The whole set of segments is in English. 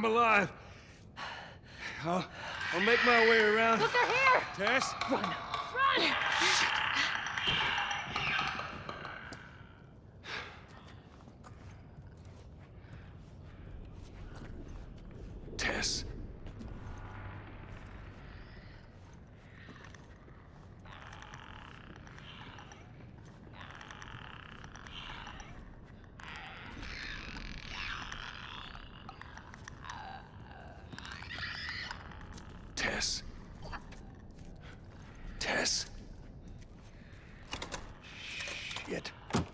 alive. I'll make my way around. Look, they're here! Tess? Run! Run! Tess. Tess. Tess. Shit.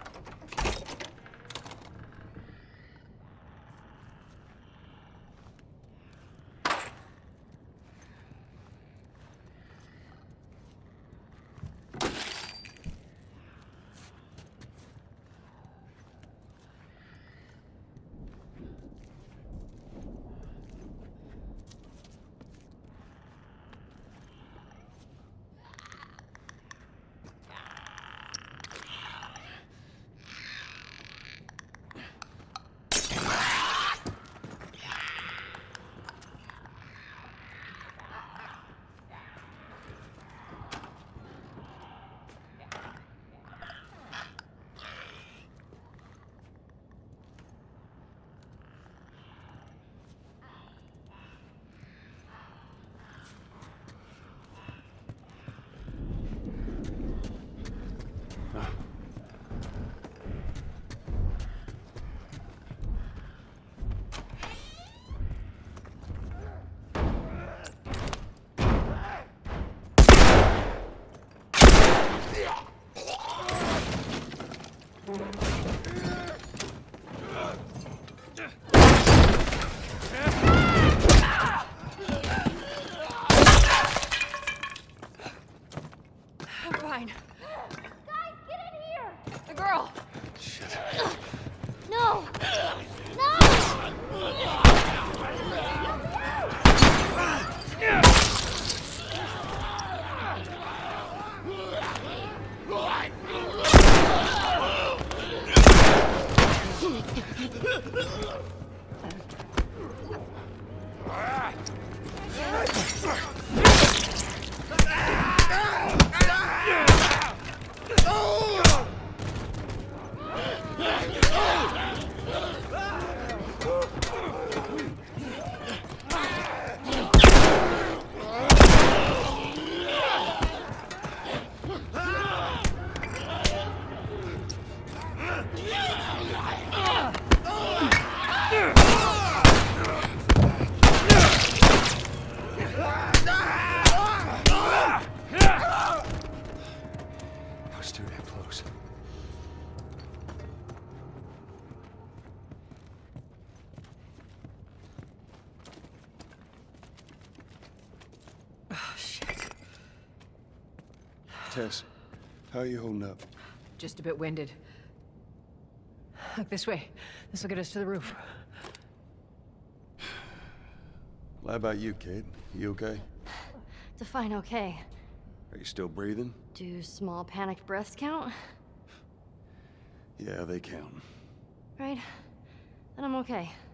I'm fine. Guys, get in here! The girl! Shit. No! No! I was too damn close. Oh, shit. Tess, how are you holding up? Just a bit winded. Look, this way. This will get us to the roof. Well, how about you, Kate? You okay? Define okay. Are you still breathing? Do small panicked breaths count? Yeah, they count. Right? Then I'm okay.